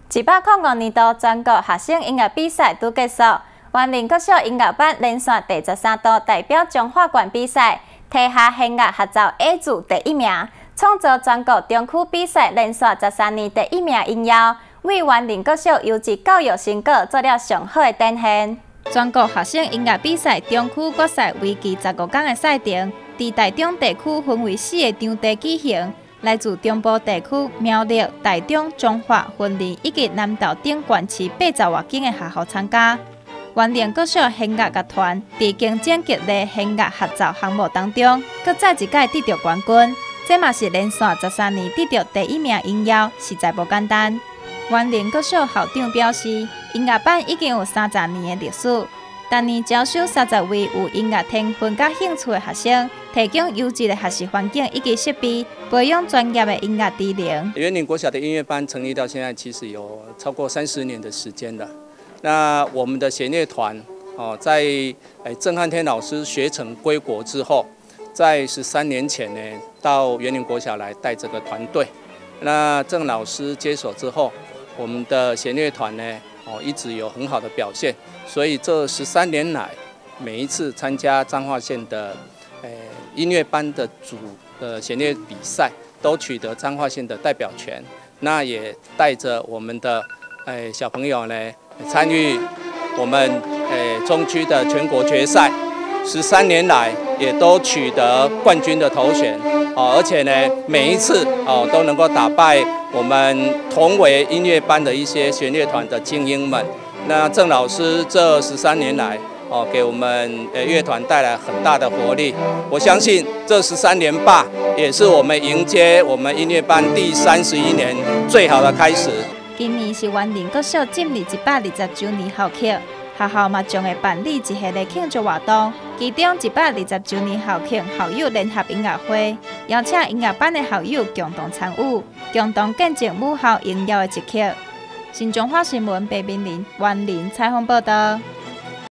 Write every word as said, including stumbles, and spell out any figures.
一百零五年度全国学生音乐比赛拄结束，园林国小音乐班连续第十三度代表中华县比赛，摕下弦乐合奏 A 组第一名，创造全国中区比赛连续十三年第一名荣耀，为园林国小优质教育成果做了上好的展现。全国学生音乐比赛中区决赛为期十五天的赛程，伫台中地区分为四个场地举行。 来自中部地区、苗栗、台中、彰化、云林以及南投等县市八十外间的学校参加。园林国小弦乐乐团伫竞争激烈弦乐合奏项目当中，搁再一届得到冠军，这嘛是连续十三年得到第一名荣耀，实在无简单。园林国小校长表示，音乐班已经有三十年的历史。 当年招收三十位有音乐天分甲兴趣的学生，提供优质的学习环境以及设备，培养专业的音乐技能。 园林国小的音乐班成立到现在，其实有超过三十年的时间了。那我们的弦乐团哦，在诶郑汉天老师学成归国之后，在十三年前呢，到园林国小来带这个团队。那郑老师接手之后，我们的弦乐团呢，哦一直有很好的表现。 所以这十三年来，每一次参加彰化县的，呃音乐班的组的弦乐比赛，都取得彰化县的代表权。那也带着我们的，呃小朋友呢，参与我们呃中区的全国决赛。十三年来，也都取得冠军的头衔。哦，而且呢，每一次哦都能够打败我们同为音乐班的一些弦乐团的精英们。 那郑老师这十三年来，哦，给我们呃乐团带来很大的活力。我相信这十三连霸也是我们迎接我们音乐班第三十一年最好的开始。 今年是园林国小建立一百二十周年校庆，学校嘛将会办理一系列庆祝活动，其中一百二十周年校庆校友联合音乐会，邀请音乐班的校友共同参与，共同见证母校荣耀的一刻。新中华新闻白明林园林采访报道。